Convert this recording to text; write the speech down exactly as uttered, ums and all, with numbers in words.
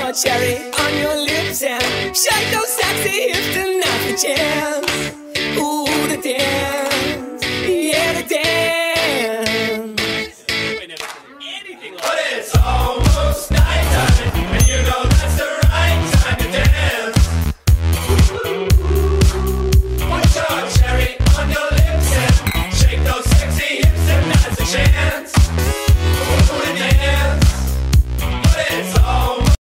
your cherry on your lips and shake those sexy hips tonight for chance. Ooh, the dance, yeah, the dance. But it's almost nighttime, and you know that's the right time to dance. Put your cherry on your lips and shake those sexy hips, and that's a chance.